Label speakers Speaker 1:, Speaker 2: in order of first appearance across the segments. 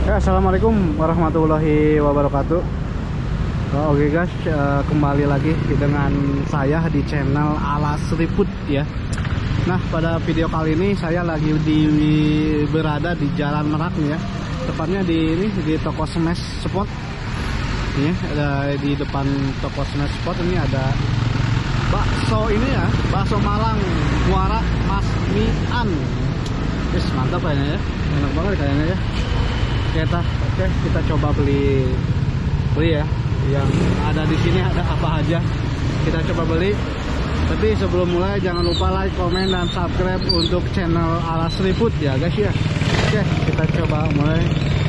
Speaker 1: Ya, assalamualaikum warahmatullahi wabarakatuh. Oke guys, kembali lagi dengan saya di channel Alas Riput ya. Nah, pada video kali ini saya lagi berada di Jalan Merak nih ya. Tepatnya di toko Smash Spot. Ini ada di depan toko Smash Spot ini ada bakso ini ya, bakso Malang Muara Mas Mian. Mantap kayaknya ya. Enak banget kayaknya ya. Oke, kita coba beli ya. Yang ada di sini ada apa aja, kita coba beli. Tapi sebelum mulai jangan lupa like, komen, dan subscribe untuk channel Alas Riput ya guys ya. Oke, kita coba mulai.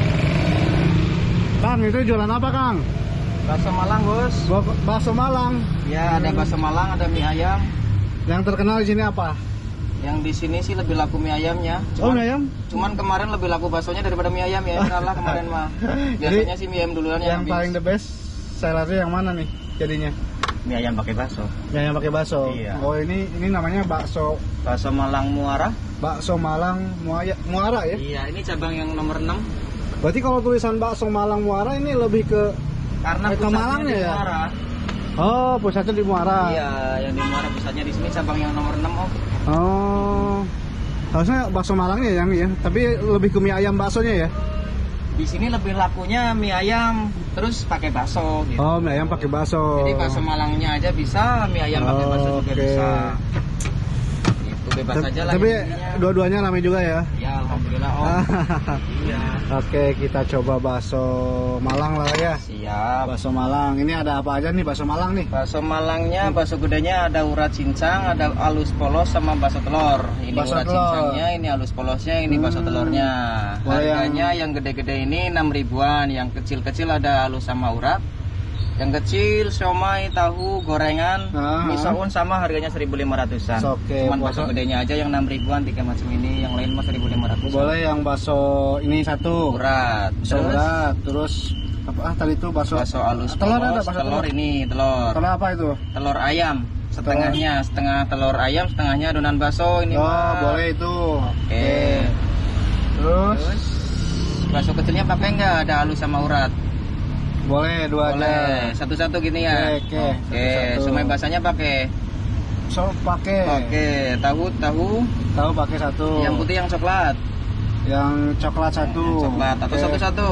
Speaker 1: Kang, itu jualan apa Kang?
Speaker 2: Bakso Malang, Bos.
Speaker 1: Bakso Malang.
Speaker 2: Ya, ada bakso Malang, ada mie ayam.
Speaker 1: Yang terkenal di sini apa?
Speaker 2: Yang di sini sih lebih laku mie ayamnya.
Speaker 1: Mie ayam?
Speaker 2: Cuman kemarin lebih laku baksonya daripada mie ayam ya. Salah kemarin mah. Biasanya sih mie ayam duluan
Speaker 1: yang paling the best sellernya yang mana nih jadinya?
Speaker 2: Mie ayam pakai bakso.
Speaker 1: Mie ayam pakai bakso.
Speaker 2: Iya.
Speaker 1: Oh, ini namanya bakso
Speaker 2: Malang Muara.
Speaker 1: Bakso Malang Muara ya?
Speaker 2: Iya, ini cabang yang nomor 6.
Speaker 1: Berarti kalau tulisan bakso Malang Muara ini lebih ke
Speaker 2: karena
Speaker 1: ke Malangnya ya?
Speaker 2: Muara.
Speaker 1: Oh, pusatnya di Muara.
Speaker 2: Iya, yang di Muara pusatnya di sini cabang yang nomor 6 Om.
Speaker 1: Oh. Harusnya bakso Malangnya yang ya, tapi lebih ke mie ayam baksonya ya.
Speaker 2: Di sini lebih lakunya mie ayam terus pakai bakso gitu.
Speaker 1: Oh, mie ayam pakai bakso.
Speaker 2: Jadi bakso Malangnya aja bisa, mie ayam pakai bakso juga bisa. Itu bebas aja lah.
Speaker 1: Tapi
Speaker 2: intinya.
Speaker 1: dua-duanya ramai juga ya.
Speaker 2: Ya, alhamdulillah Om. Iya.
Speaker 1: Oke, kita coba bakso Malang lah ya.
Speaker 2: Siap.
Speaker 1: Bakso Malang. Ini ada apa aja nih bakso Malang nih?
Speaker 2: Bakso Malangnya, bakso gedenya ada urat cincang, ada alus polos sama bakso telur. Ini
Speaker 1: bakso
Speaker 2: urat
Speaker 1: telur.
Speaker 2: cincangnya, ini alus polosnya, ini bakso telurnya. Harganya yang gede-gede ini 6 ribuan, yang kecil-kecil ada alus sama urat. Yang kecil siomay, tahu, gorengan, mie soun sama harganya 1.500-an.
Speaker 1: Oke,
Speaker 2: cuman bakso gedenya aja yang 6 ribuan, 3 macam ini, yang lain mah 1.500.
Speaker 1: Boleh yang bakso ini satu.
Speaker 2: Urat.
Speaker 1: Terus apa tadi itu bakso
Speaker 2: alus
Speaker 1: telur
Speaker 2: polos,
Speaker 1: ada
Speaker 2: telur ini, telur.
Speaker 1: Telur apa itu?
Speaker 2: Telur ayam. Setengah telur ayam, setengahnya adonan bakso ini.
Speaker 1: Boleh itu.
Speaker 2: Oke. Terus bakso kecilnya pakai nggak ada alus sama urat?
Speaker 1: Boleh, dua
Speaker 2: boleh.
Speaker 1: aja.
Speaker 2: Satu-satu gini ya.
Speaker 1: Oke.
Speaker 2: Semai basahnya pakai.
Speaker 1: Pakai.
Speaker 2: Oke, tahu
Speaker 1: pakai satu.
Speaker 2: Yang putih yang coklat.
Speaker 1: Yang coklat satu.
Speaker 2: Coklat atau satu-satu.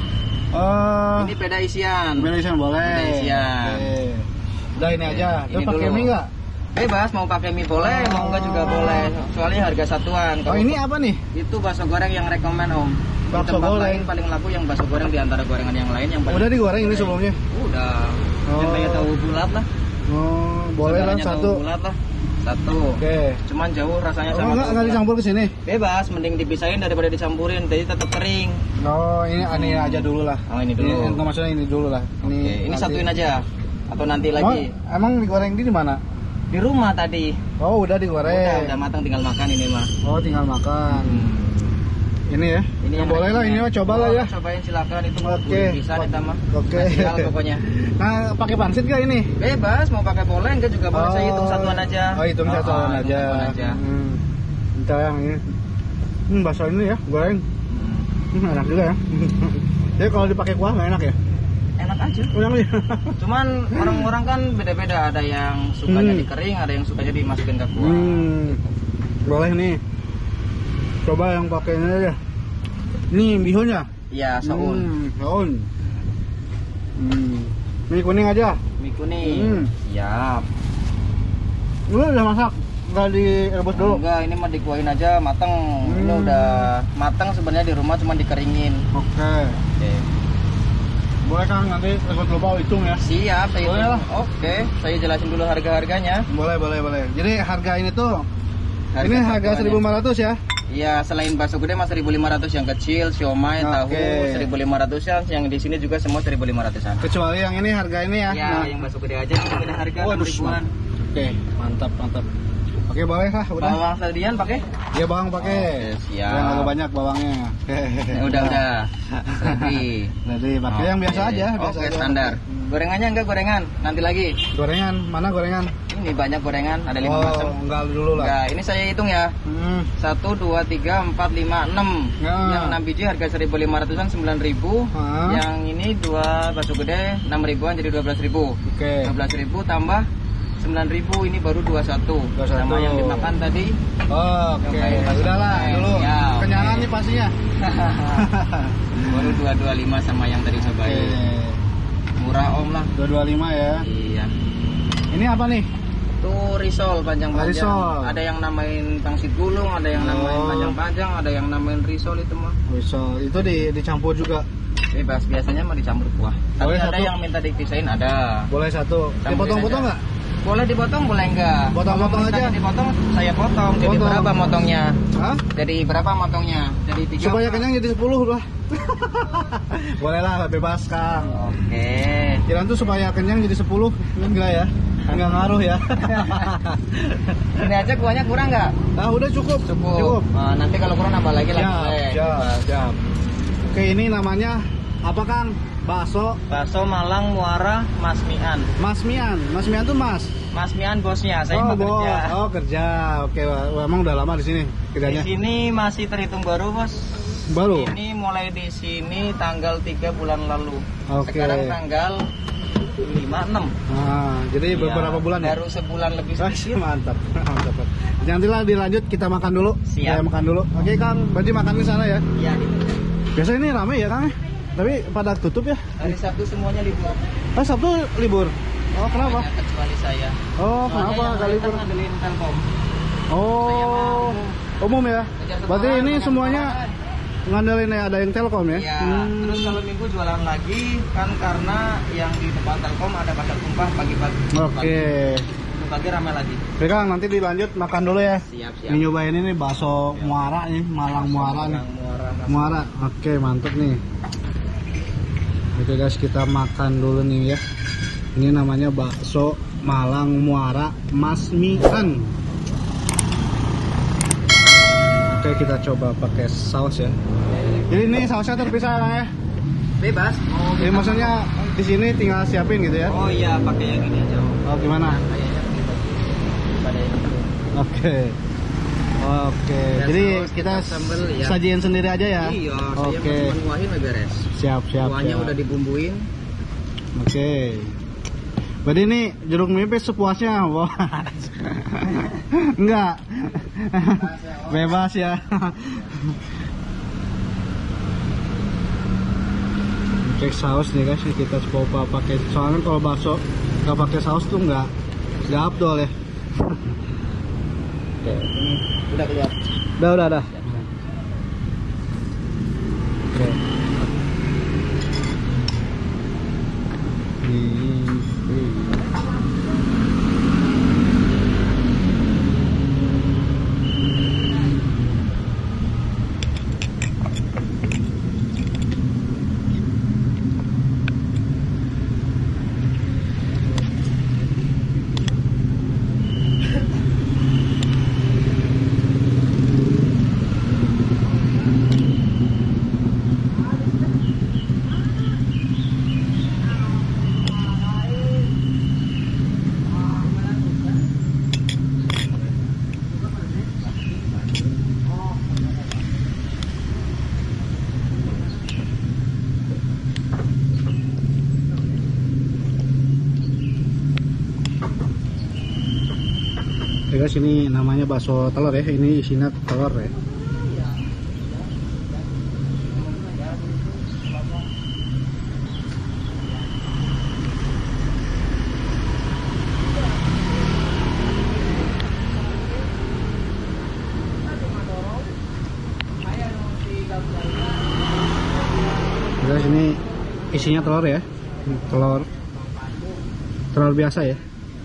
Speaker 2: Ini beda isian.
Speaker 1: Beda isian boleh.
Speaker 2: Beda isian.
Speaker 1: Udah ini aja. Terus pakai mie nggak?
Speaker 2: Bebas, mau pakai mie boleh, mau enggak juga boleh. Soalnya harga satuan.
Speaker 1: Kalau ini apa nih?
Speaker 2: Itu bakso goreng yang rekomen Om.
Speaker 1: Bakso
Speaker 2: di tempat
Speaker 1: goreng
Speaker 2: lain paling laku yang bakso goreng di antara gorengan yang lain yang paling.
Speaker 1: Udah digoreng ini sebelumnya?
Speaker 2: Udah. Yang kayak tahu bulat lah.
Speaker 1: Oh, boleh lah satu.
Speaker 2: Tahu bulat lah. Satu.
Speaker 1: Oke.
Speaker 2: Cuman jauh rasanya sama.
Speaker 1: Enggak dicampur ke sini.
Speaker 2: Bebas, mending dipisahin daripada dicampurin, jadi tetap kering.
Speaker 1: Oh, ini aja dulu lah.
Speaker 2: Oh, ini dulu.
Speaker 1: Ini maksudnya ini dulu lah.
Speaker 2: Ini satuin aja. Atau nanti lagi.
Speaker 1: Emang digoreng di mana?
Speaker 2: Di rumah tadi.
Speaker 1: Oh, udah digoreng.
Speaker 2: Udah matang, tinggal makan ini mah.
Speaker 1: Oh, tinggal makan. Ini ya.
Speaker 2: Ini yang
Speaker 1: boleh lah, ini mah coba lah ya.
Speaker 2: Cobain silakan itu.
Speaker 1: Oke.
Speaker 2: Bisa kita mah.
Speaker 1: Oke.
Speaker 2: Tinggal pokoknya.
Speaker 1: Nah, pakai pansit gak ini?
Speaker 2: Bebas, mau pakai boleh enggak juga boleh. Saya hitung satuan aja.
Speaker 1: Oh, hitung satuan aja. Kita yang ini. Bakso ini ya, goreng. Enak juga ya. Jadi kalau dipakai kuah nggak enak ya?
Speaker 2: Enak aja.
Speaker 1: Enak ya.
Speaker 2: Cuman orang-orang kan beda-beda, ada yang sukanya dikering, ada yang sukanya dimasukin ke kuah.
Speaker 1: Boleh nih. Coba yang pakai ini aja. Ini bihunnya?
Speaker 2: Iya, soun.
Speaker 1: Soun. Mie kuning aja.
Speaker 2: Mie kuning. Siap.
Speaker 1: Lu udah masak? Enggak direbus dulu?
Speaker 2: Enggak, ini mah dikuahin aja mateng. Ini udah mateng sebenarnya di rumah, cuma dikeringin.
Speaker 1: Oke. Boleh Kang, nanti takut lupa hitung ya?
Speaker 2: Siap, saya
Speaker 1: boleh lah.
Speaker 2: Oke, saya jelasin dulu harga-harganya.
Speaker 1: Boleh. Jadi harga ini tuh ini harga 1.500 ya? Iya,
Speaker 2: selain bakso gede mas 1.500 yang kecil, siomay, tahu 1.500-an, yang di sini juga semua 1.500-an.
Speaker 1: Kecuali yang ini harga ini ya?
Speaker 2: Iya, yang bakso gede aja beda harga 6.000-an.
Speaker 1: Oke, mantap. Oke, boleh lah, udah.
Speaker 2: Bawang sedian pakai?
Speaker 1: Iya, bawang pakai.
Speaker 2: Siap.
Speaker 1: Yang agak banyak bawangnya.
Speaker 2: Udah.
Speaker 1: Jadi pakai yang biasa aja,
Speaker 2: Oke, standar. Gorengannya enggak gorengan, nanti lagi.
Speaker 1: Gorengan, mana gorengan?
Speaker 2: Ini banyak gorengan, ada 5 macam.
Speaker 1: Enggak dulu lah.
Speaker 2: Nah, ini saya hitung ya. 1, 2, 3, 4, 5, 6. Yang 6 biji harga 1.500-an 9.000. Yang ini 2 bakso gede 6.000-an jadi 12.000.
Speaker 1: Oke.
Speaker 2: 12.000 tambah 9.000, ini baru 21. Sama yang dimakan tadi.
Speaker 1: Oke. Udahlah dulu.
Speaker 2: Ya,
Speaker 1: kenyangan nih pastinya.
Speaker 2: Baru 225 sama yang tadi cobain. Murah om lah.
Speaker 1: 225 ya.
Speaker 2: Iya.
Speaker 1: Ini apa nih?
Speaker 2: Itu risol panjang-panjang.
Speaker 1: Risol.
Speaker 2: Ada yang namain pangsit gulung, ada yang namain panjang-panjang, ada yang namain risol itu mah.
Speaker 1: Risol itu dicampur juga.
Speaker 2: Bebas, biasanya mah dicampur kuah. Tapi ada yang minta dipisahin ada.
Speaker 1: Boleh satu. Dipotong-potong nggak?
Speaker 2: Boleh dipotong, boleh enggak?
Speaker 1: Potong-potong aja.
Speaker 2: Dipotong, saya potong. Jadi berapa motongnya?
Speaker 1: Hah?
Speaker 2: Jadi berapa motongnya? Jadi 3.
Speaker 1: Supaya kenyang jadi 10 lah. Boleh lah, bebas Kang.
Speaker 2: Oke.
Speaker 1: Kirain tuh supaya kenyang jadi 10. Enggak ya? Enggak ngaruh ya.
Speaker 2: Ini aja kuahnya kurang nggak?
Speaker 1: Nah, udah cukup. Cukup.
Speaker 2: Nah, nanti kalau kurang nambah lagi lah.
Speaker 1: Siap. Oke, ini namanya apa Kang? Bakso
Speaker 2: Malang Muara Masmian.
Speaker 1: Masmian tuh Mas
Speaker 2: Masmian bosnya, saya bekerja.
Speaker 1: Kerja. Oke, emang udah lama di sini kerjanya?
Speaker 2: Di sini masih terhitung baru, Bos.
Speaker 1: Baru?
Speaker 2: Ini mulai di sini tanggal 3 bulan lalu.
Speaker 1: Oke.
Speaker 2: Sekarang tanggal 5-6.
Speaker 1: Nah, jadi beberapa bulan ya?
Speaker 2: Baru sebulan lebih sedikit.
Speaker 1: Mantap. Nantilah dilanjut, kita makan dulu.
Speaker 2: Siap.
Speaker 1: Saya makan dulu. Oke Kang, berarti makan di sana ya?
Speaker 2: Iya.
Speaker 1: Biasa ini rame ya Kang? Tapi pada tutup ya?
Speaker 2: Hari Sabtu semuanya libur.
Speaker 1: Sabtu libur? Oh, kenapa?
Speaker 2: Banyak kecuali saya.
Speaker 1: Oh, kenapa nggak libur?
Speaker 2: Ngandelin Telkom.
Speaker 1: Oh, umum ya? Berarti ini semuanya ngandelin ya, ada yang Telkom ya?
Speaker 2: Iya. Terus kalau minggu jualan lagi kan karena yang di depan Telkom ada pasar tumpah pagi-pagi.
Speaker 1: Oke.
Speaker 2: Pagi ramai lagi.
Speaker 1: Oke Kang, nanti dilanjut makan dulu ya.
Speaker 2: Siap.
Speaker 1: Ini nyobain ini bakso Muara nih, Malang Muara nih. Muara. Oke, mantap nih. Oke guys, kita makan dulu nih ya. Ini namanya bakso Malang Muara Masmian. Oke, kita coba pakai saus ya. Jadi ini sausnya terpisah ya?
Speaker 2: Bebas.
Speaker 1: Jadi maksudnya di sini tinggal siapin gitu ya?
Speaker 2: Oh iya, pakai yang ini aja.
Speaker 1: Oh gimana?
Speaker 2: Oke.
Speaker 1: Oke. Jadi kita
Speaker 2: sambel ya.
Speaker 1: Sajiin sendiri aja ya?
Speaker 2: Iya,
Speaker 1: oke.
Speaker 2: Saya cuma nguahin udah beres.
Speaker 1: Siap.
Speaker 2: Kuahnya udah dibumbuin.
Speaker 1: Oke. Berarti ini jeruk nipis sepuasnya, Bos. Enggak. Bebas ya. Oke, saus nih guys, kita coba pakai. Soalnya kalau bakso nggak pakai saus tuh nggak abdol ya.
Speaker 2: Oke, ini udah kelihatan.
Speaker 1: Udah. Oke. Ya guys, ini namanya bakso telur ya, ini isinya telur ya. Guys, ini isinya telur ya, telur biasa ya.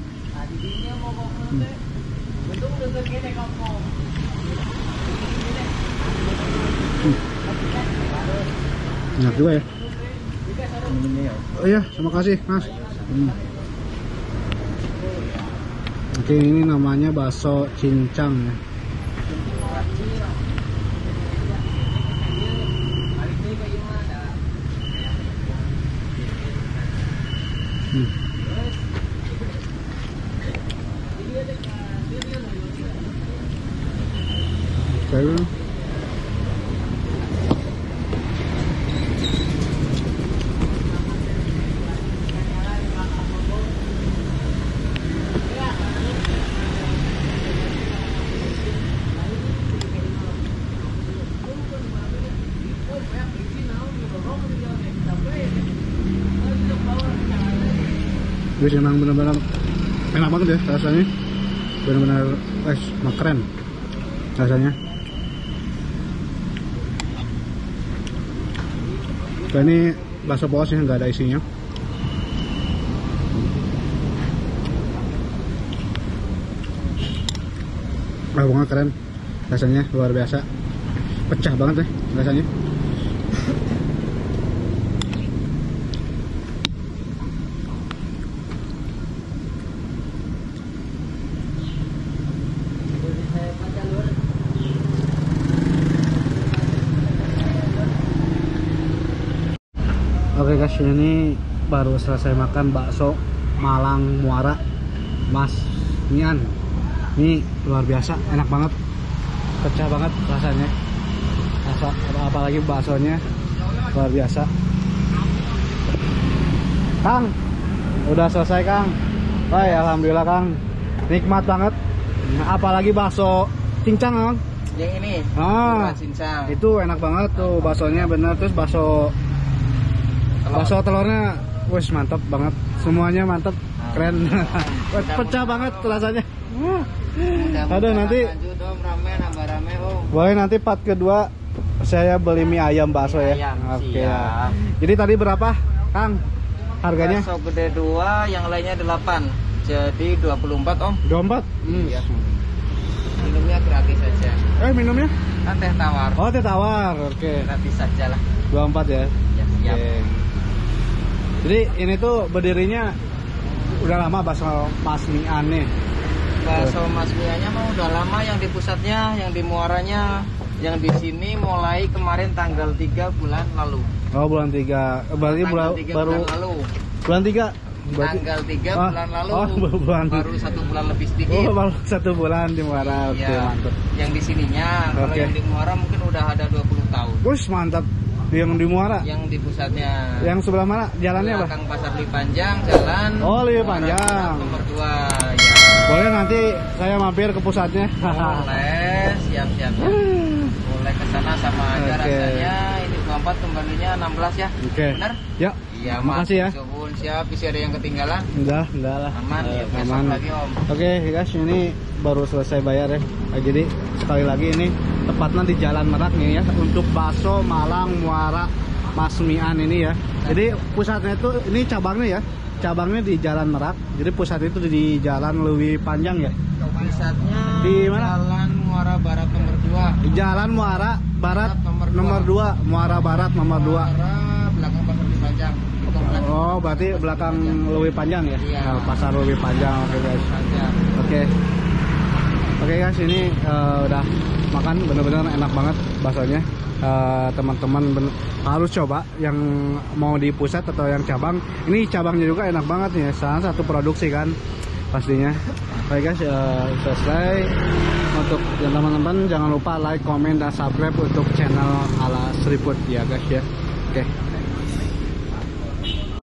Speaker 1: Enak juga ya. Oh iya, terima kasih Mas. Oke, ini namanya bakso cincang ya. Guys, emang bener-bener enak banget ya rasanya, bener-bener keren rasanya. Nah, ini bakso polos ya, nggak ada isinya. Bunga keren rasanya, luar biasa, pecah banget ya rasanya. Oke guys, ini baru selesai makan bakso Malang Muara Mas Mian. Ini luar biasa, enak banget, pecah banget rasanya. Apalagi baksonya luar biasa. Kang, udah selesai Kang. Hai, alhamdulillah Kang, nikmat banget. Apalagi bakso cincang Kang.
Speaker 2: Yang ini, cincang.
Speaker 1: Itu enak banget tuh baksonya, bener. Terus bakso telurnya, wes mantap banget, semuanya mantap, keren. Pecah banget rasanya. Aduh, nanti boleh nanti part kedua saya beli mie ayam bakso ya. Oke. Jadi tadi berapa Kang harganya?
Speaker 2: Bakso gede 2, yang lainnya 8, jadi 24 Om.
Speaker 1: 24?
Speaker 2: Iya. Minumnya gratis saja.
Speaker 1: Minumnya?
Speaker 2: Kan teh tawar.
Speaker 1: Oh, teh tawar, oke.
Speaker 2: Gratis saja lah.
Speaker 1: 24 ya?
Speaker 2: Ya, siap.
Speaker 1: Jadi ini tuh berdirinya udah lama bakso Mas Mian nih.
Speaker 2: Bakso Mas Miannya mah udah lama, yang di pusatnya, yang di muaranya, yang di sini mulai kemarin tanggal 3 bulan lalu.
Speaker 1: Oh, bulan 3. Berarti
Speaker 2: bulan 3
Speaker 1: baru
Speaker 2: bulan lalu.
Speaker 1: Bulan 3. Berarti...
Speaker 2: Tanggal 3 bulan lalu.
Speaker 1: Oh,
Speaker 2: baru 1 bulan lebih sedikit.
Speaker 1: Oh, baru 1 bulan di Muara. Oke, mantap.
Speaker 2: Yang di sininya, kalau yang di Muara mungkin udah ada 20 tahun.
Speaker 1: Wih, mantap. Yang di Muara?
Speaker 2: Yang di pusatnya.
Speaker 1: Yang sebelah mana? Jalannya apa?
Speaker 2: Belakang Pasar Lebih Panjang, jalan.
Speaker 1: Oh, Lebih Panjang.
Speaker 2: Nomor 2 ya.
Speaker 1: Boleh nanti saya mampir ke pusatnya.
Speaker 2: Boleh, siap-siap. Boleh ke sana sama aja rasanya. Ini 24, kembalinya 16 ya.
Speaker 1: Oke.
Speaker 2: Benar?
Speaker 1: Ya.
Speaker 2: Iya,
Speaker 1: makasih ya.
Speaker 2: Siap, bisa ada yang ketinggalan?
Speaker 1: Enggak lah.
Speaker 2: Aman, ya,
Speaker 1: aman.
Speaker 2: lagi Om.
Speaker 1: Oke guys, ini baru selesai bayar ya. Jadi sekali lagi ini tepatnya di Jalan Merak nih ya, untuk bakso Malang Muara Mas Mian ini ya. Jadi pusatnya itu, ini cabangnya ya. Cabangnya di Jalan Merak. Jadi pusat itu di Jalan Lebih Panjang ya.
Speaker 2: Pusatnya
Speaker 1: di mana?
Speaker 2: Jalan Muara Barat nomor 2.
Speaker 1: Di Jalan Muara Barat nomor 2. Muara Barat nomor 2.
Speaker 2: Belakang Pasar Lebih Panjang.
Speaker 1: Oh, berarti belakang Lebih Panjang ya?
Speaker 2: Iya.
Speaker 1: Pasar Lebih Panjang. Oke guys. Oke guys, ini udah makan, bener-bener enak banget baksonya. Teman-teman harus coba yang mau di pusat atau yang cabang. Ini cabangnya juga enak banget nih, salah satu produksi kan pastinya. Oke guys, selesai. Untuk teman-teman jangan lupa like, comment, dan subscribe untuk channel Ala Seriput ya guys ya. Oke.